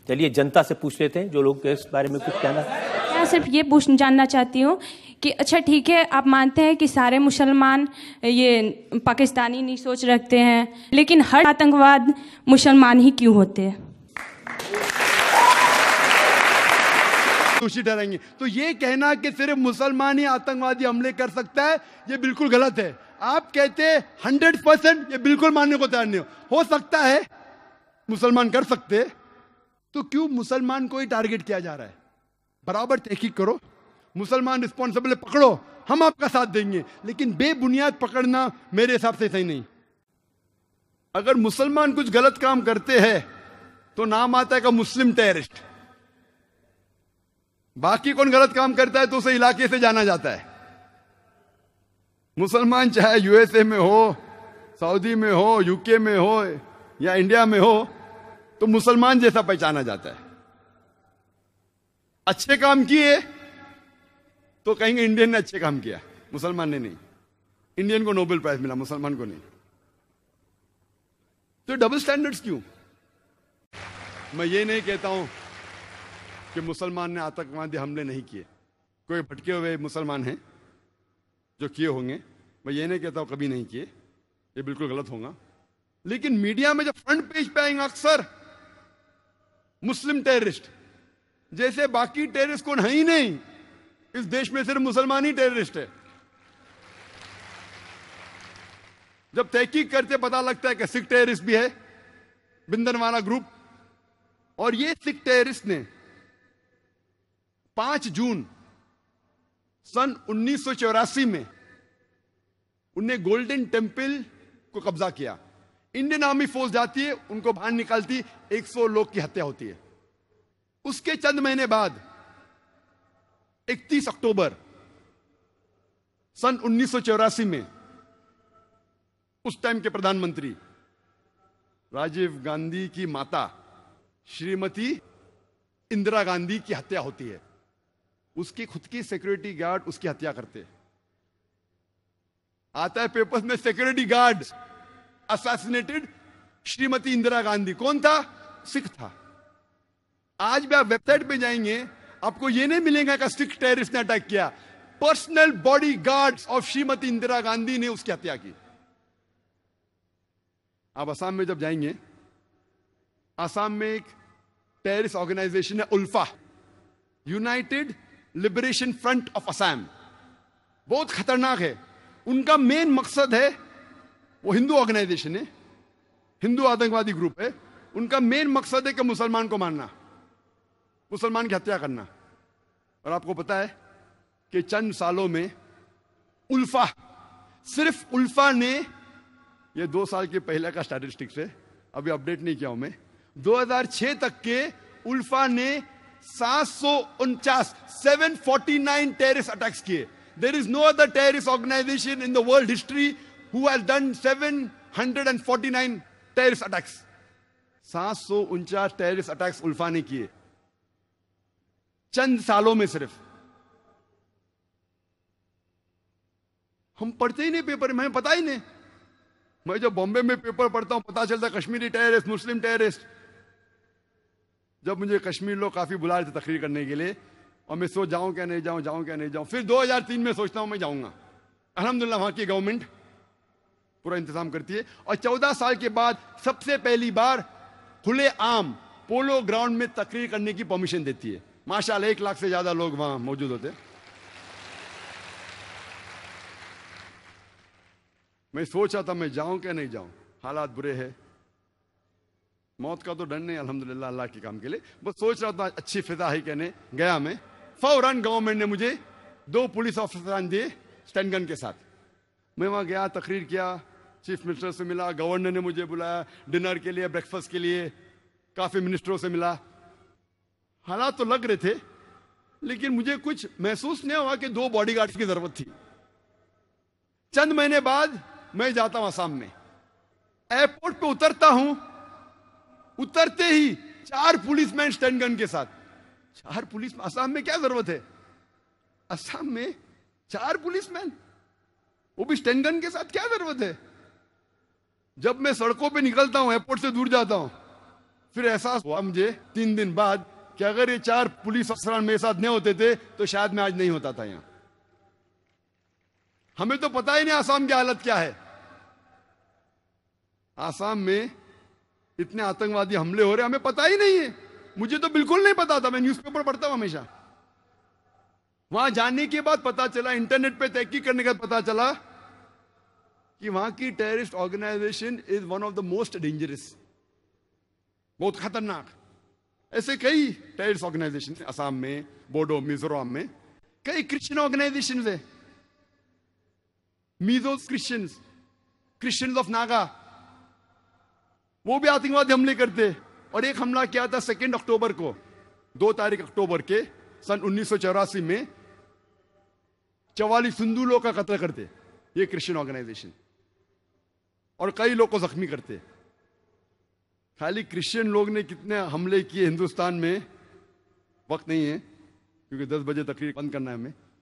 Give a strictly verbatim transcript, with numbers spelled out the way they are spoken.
चलिए जनता से पूछ लेते हैं जो लोग इस बारे में कुछ कहना। मैं सिर्फ ये पूछ जानना चाहती हूँ कि अच्छा ठीक है, आप मानते हैं कि सारे मुसलमान ये पाकिस्तानी नहीं सोच रखते हैं, लेकिन हर आतंकवाद मुसलमान ही क्यों होते हैं? दोषी ठहराएंगे। तो ये कहना कि सिर्फ मुसलमान ही आतंकवादी हमले कर सकता है, ये बिल्कुल गलत है। आप कहते हैं हंड्रेड परसेंट, ये बिल्कुल मानने को तैयार नहीं हो हो सकता है मुसलमान कर सकते, तो क्यों मुसलमान को ही टारगेट किया जा रहा है? बराबर तहकीक करो, मुसलमान रिस्पॉन्सिबल पकड़ो, हम आपका साथ देंगे, लेकिन बेबुनियाद पकड़ना मेरे हिसाब से सही नहीं। अगर मुसलमान कुछ गलत काम करते हैं तो नाम आता है का मुस्लिम टेररिस्ट। बाकी कौन गलत काम करता है तो उसे इलाके से जाना जाता है। मुसलमान चाहे यूएसए में हो, सऊदी में हो, यूके में हो या इंडिया में हो, तो मुसलमान जैसा पहचाना जाता है। अच्छे काम किए तो कहेंगे इंडियन ने अच्छे काम किया, मुसलमान ने नहीं। इंडियन को नोबेल प्राइज मिला, मुसलमान को नहीं। तो डबल स्टैंडर्ड्स क्यों? मैं ये नहीं कहता हूं कि मुसलमान ने आतंकवादी हमले नहीं किए। कोई भटके हुए मुसलमान हैं जो किए होंगे, मैं ये नहीं कहता हूं कभी नहीं किए, ये बिल्कुल गलत होगा। लेकिन मीडिया में जब फ्रंट पेज पे आएंगे अक्सर मुस्लिम टेररिस्ट, जैसे बाकी टेररिस्ट कौन है ही नहीं, इस देश में सिर्फ मुसलमान ही टेररिस्ट है। जब तहकीक करते पता लगता है कि सिख टेररिस्ट भी है, बिंदनवाला ग्रुप। और ये सिख टेररिस्ट ने पांच जून सन उन्नीस सौ चौरासी में उन्हें गोल्डन टेम्पल को कब्जा किया। इंडियन आर्मी फोर्स जाती है, उनको बाहर निकालती, एक सौ लोग की हत्या होती है। उसके चंद महीने बाद इकतीस अक्टूबर सन उन्नीस सौ चौरासी में उस टाइम के प्रधानमंत्री राजीव गांधी की माता श्रीमती इंदिरा गांधी की हत्या होती है। उसकी खुद की सिक्योरिटी गार्ड उसकी हत्या करते हैं। आता है पेपर्स में security guard assassinated Shrimati Indira Gandhi. कौन था? सिख था। आज भी आप वेबसाइट पे जाएंगे, आपको यह नहीं मिलेगा कि सिख टेररिस्ट ने अटैक किया। Personal body guards of Shrimati Indira Gandhi ने उसकी हत्या की। आप असम में जब जाएंगे, असम में एक टेररिस्ट ऑर्गेनाइजेशन है ULFA, united liberation front of Assam. बहुत खतरनाक है। उनका मेन मकसद है, वो हिंदू ऑर्गेनाइजेशन है, हिंदू आतंकवादी ग्रुप है। उनका मेन मकसद है कि मुसलमान को मारना, मुसलमान की हत्या करना। और आपको पता है कि चंद सालों में उल्फा, सिर्फ उल्फा ने, ये दो साल के पहले का स्टैटिस्टिक्स है, अभी अपडेट नहीं किया हूं मैं, दो हज़ार छह तक के उल्फा ने सात सौ उनचास seven forty nine terrorist attacks किए। There is no other terrorist organisation in the world history who has done seven hundred forty nine terrorist attacks. सात सौ उनचास टेररिस्ट अटैक्स उल्फा ने किए चंद सालों में। सिर्फ हम पढ़ते ही नहीं पेपर में, पता ही नहीं। मैं जब बॉम्बे में पेपर पढ़ता हूं पता चलता कश्मीरी टेररिस्ट, मुस्लिम टेररिस्ट। जब मुझे कश्मीर लोग काफी बुला रहे थे तकरीर करने के लिए, और मैं सोच जाऊं क्या नहीं जाऊं, जाऊं क्या नहीं जाऊं। फिर दो हज़ार तीन में सोचता हूं मैं जाऊंगा। अल्हम्दुलिल्लाह वहां की गवर्नमेंट पूरा इंतजाम करती है। और चौदह साल के बाद सबसे पहली बार खुले आम पोलो ग्राउंड में तकरीर करने की परमिशन देती है। माशाल्लाह एक लाख से ज्यादा लोग वहां मौजूद होते। मैं सोच रहा था मैं जाऊं क्या नहीं जाऊं, हालात बुरे हैं। मौत का तो डर नहीं अल्हम्दुलिल्लाह अल्लाह के काम के लिए, बस सोच रहा था अच्छी फिजा है कहने गया मैं। फौरन गवर्नमेंट ने मुझे दो पुलिस ऑफिसर दिए स्टैंड गन के साथ। मैं वहां गया, तकरीर किया, चीफ मिनिस्टर से मिला, गवर्नर ने मुझे बुलाया डिनर के लिए, ब्रेकफास्ट के लिए, काफी मिनिस्टरों से मिला। हालात तो लग रहे थे, लेकिन मुझे कुछ महसूस नहीं हुआ कि दो बॉडीगार्ड्स की जरूरत थी। चंद महीने बाद मैं जाता हूं असम में, एयरपोर्ट पे उतरता हूं, उतरते ही चार पुलिसमैन स्टैंड गन के साथ। चार पुलिस, असम में क्या जरूरत है? असम में चार पुलिसमैन, वो भी स्टैंड गन के साथ, क्या जरूरत है? जब मैं सड़कों पे निकलता हूं, एयरपोर्ट से दूर जाता हूं, फिर एहसास हुआ मुझे तीन दिन बाद कि अगर ये चार पुलिस अफसरान मेरे साथ नहीं होते थे तो शायद मैं आज नहीं होता था यहां। हमें तो पता ही नहीं आसाम की हालत क्या है। आसाम में इतने आतंकवादी हमले हो रहे हमें पता ही नहीं है। मुझे तो बिल्कुल नहीं पता था, मैं न्यूज़पेपर पढ़ता हूं हमेशा। वहां जाने के बाद पता चला, इंटरनेट पे तहकीक करने के बाद पता चला कि वहां की terrorist organisation is one of the most dangerous, बहुत खतरनाक। ऐसे कई टेररिस्ट ऑर्गेनाइजेशन असम में, बोडो, मिजोरम में कई क्रिश्चियन ऑर्गेनाइजेशन है, Mizo Christians, Christians of Naga, वो भी आतंकवादी हमले करते। और एक हमला किया था सेकेंड अक्टूबर को, दो तारीख अक्टूबर के सन उन्नीस सौ चौरासी में चवालीस हिंदू लोग का कत्ल करते ये क्रिश्चियन ऑर्गेनाइजेशन, और कई लोग को जख्मी करते। खाली क्रिश्चियन लोग ने कितने हमले किए हिंदुस्तान में वक्त नहीं है, क्योंकि दस बजे तकरीर बंद करना है हमें।